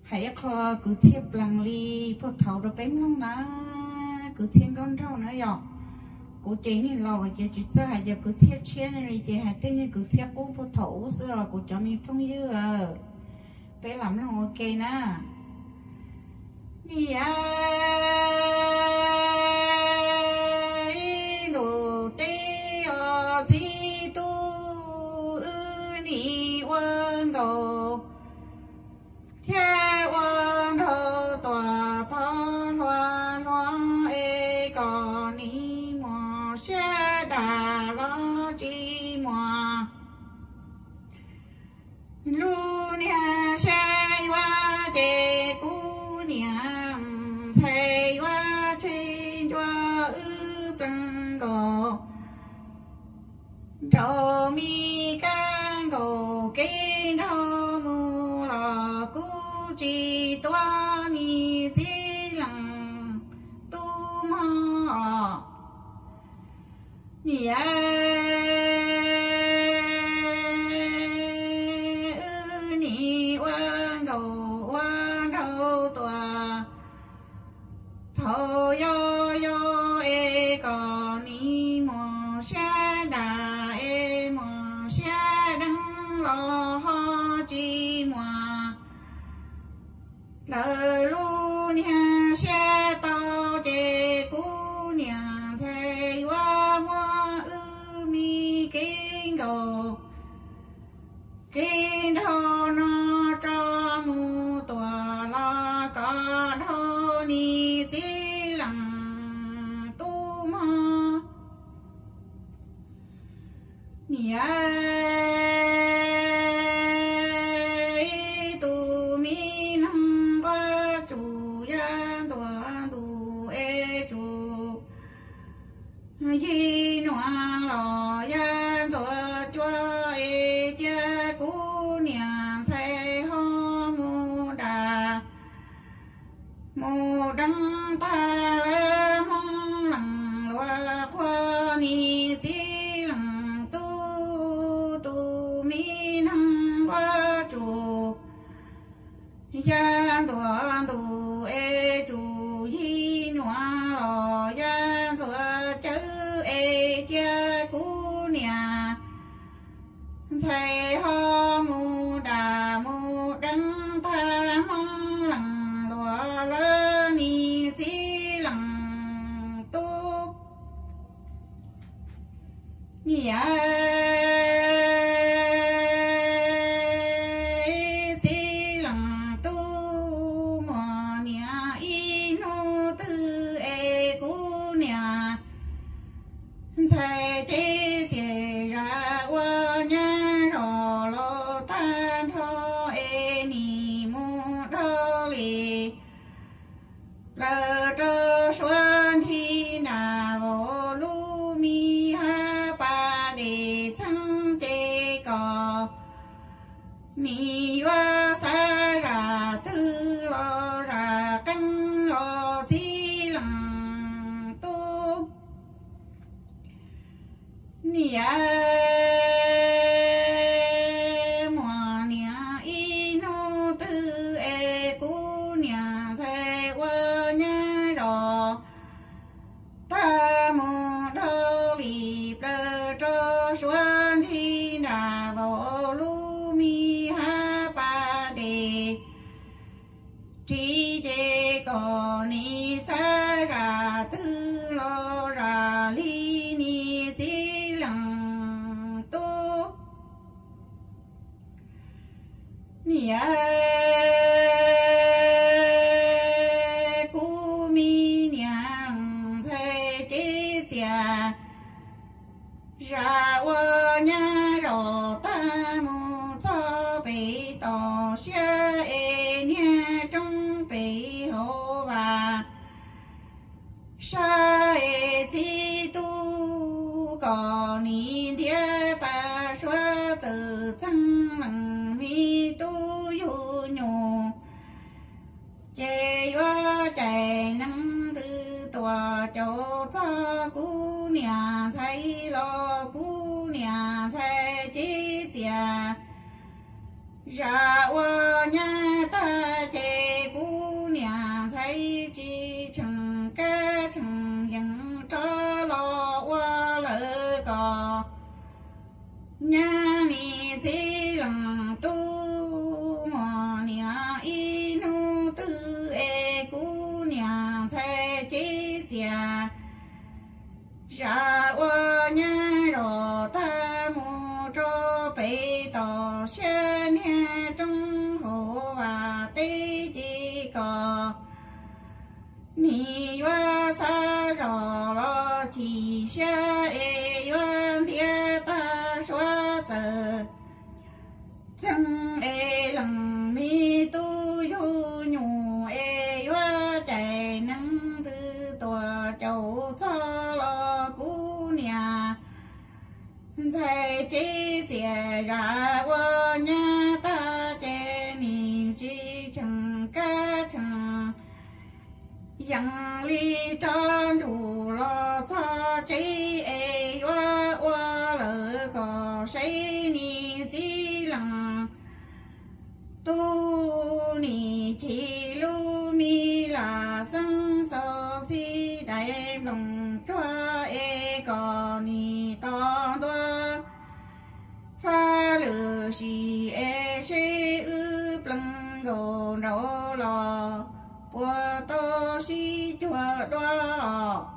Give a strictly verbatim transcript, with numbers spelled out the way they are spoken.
hãy kho cứ thiệp lăng ly phật thầu rồi bém lắm ná cứ thiên con rau nữa dọc cô chế này lâu là chế chỉ hãy giờ cứ thiệp chia này chế hãy tên như cứ thiệp u phật thầu xưa cô cho mình phong dư à bé làm nó ok nè đi ai đồ tê ở chi tu ni quân đồ theo quân đồ tòa thon loa loa e còn ni mò xe đà lo chi mò lu nia xe qua chê cu nia lăng thầy qua trên qua ư plăng gò trò mi can gò kinh thô mù lò cu chi toa ni chi lăng tu mò nia thô yo yo e có ni mò xa đà e mò xa đăng lo ho chi mò lờ lu nia xa to chê cu nia thầy wa mua ư mi kinh gồ kinh thô nó cho mu tòa lo có thô ni chi lăng tu ma nia tu mi nam ba chủ yan tòa tu e chủ yi noang lo yan tòa chua e chia cu nia thầy ho mu đà mù đăng ta lê mong lăng loa khoa ni chi lăng tu tu mi năng ba chủ yan tuan tu e chủ yi noa lo yan tua chữ e chia cu nia thầy ho mu đà mu đăng ta mong lăng loa lơ ni chi lăng tu nia chi lăng tu mò nia y nu tư e cu nia thầy chi chê ra qua nha rò lo tan tho e ni mu đô lì lờ trơ xuân thi nà vô lu mi ha pa đề chăng chê cò mi wa sa ra tư lo ra căng o chi lăng tu nia mò nia y nu tư e cu nia thầy qua nha rò ta mù đô lì plơ trô xuân thi đà vô lu mi ha pa đề trí chê cò ni sa ra tư lo ra li ni chi lăng tu nia cu mi nia lăng thầy chi chia ra wa nha rò ta mu cho bị tò xe e nha trong bị hộ và sa e chi tu có ni địa ta xóa từ chân lăng mi tu yu nhu chê yo chạy năng tư tòa chỗ cho cu nia thấy lo cu nia thấy chi chia ra wa nha ta chê yang li trang chủ lo cha chế e wa wa lỡ có say ni chỉ lặng tu ni chỉ lu mi là sang so si đại lòng cho e có ni to to pha lư si e si ư plăng gồ đâu lo bùa tô si chùa đoa